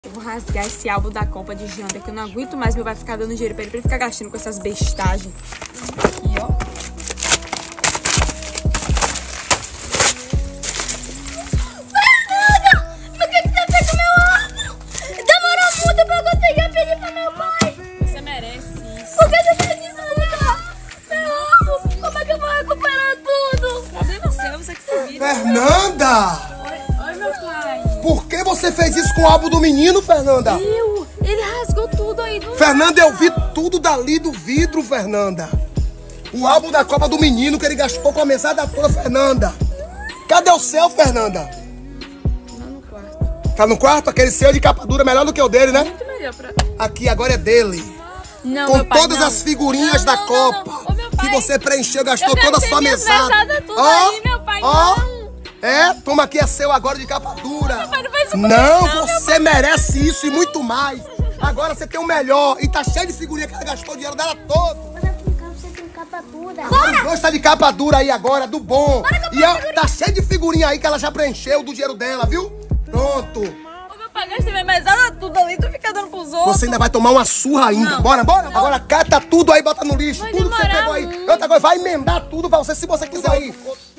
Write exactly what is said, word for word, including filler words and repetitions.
Eu vou rasgar esse álbum da Copa de Janda, que eu não aguento mais, meu vai ficar dando dinheiro pra ele, pra ele ficar gastando com essas bestagens. Aqui, ó. Fernanda! Por que você fez com o meu álbum? Demorou muito pra eu conseguir pedir pra meu pai. Você merece isso. Por que você fez isso, Luca? Meu álbum, como é que eu vou recuperar tudo? Problema seu, você que se vira. Fernanda! Oi, oi, meu pai. Por que você fez isso com o álbum do menino, Fernanda? Viu? Ele rasgou tudo aí do Fernanda, nada. eu vi tudo dali do vidro, Fernanda. O álbum da Copa do menino que ele gastou com a mesada toda, Fernanda. Cadê o seu, Fernanda? Lá no quarto. Tá no quarto? Aquele seu de capa dura, melhor do que o dele, né? Muito melhor pra... Aqui, agora é dele. Não, Com meu pai, todas não. as figurinhas Não, da não, Copa. não, não. Ô, meu pai, que você preencheu, gastou eu toda a gastei sua minhas mesada. mesadas tudo Ó, aí, meu pai, ó. não. É, toma aqui, é seu agora de capa dura. Meu pai, não faz isso comigo, Não, não, meu você merece isso e muito mais. Agora você tem o melhor. E tá cheio de figurinha que ela gastou o dinheiro dela todo. Bora brincar, você tem capa dura. Os dois tá de capa dura aí agora, do bom. E ela, tá cheio de figurinha aí que ela já preencheu do dinheiro dela, viu? Pronto. Ô, meu pai, gastei minha mesada tudo ali, tu fica dando pros outros. Você ainda vai tomar uma surra ainda. Não. Bora, bora. Agora cata tudo aí, bota no lixo. Vai tudo que você demorar pegou aí. muito. Outra coisa, vai emendar tudo pra você se você quiser ir.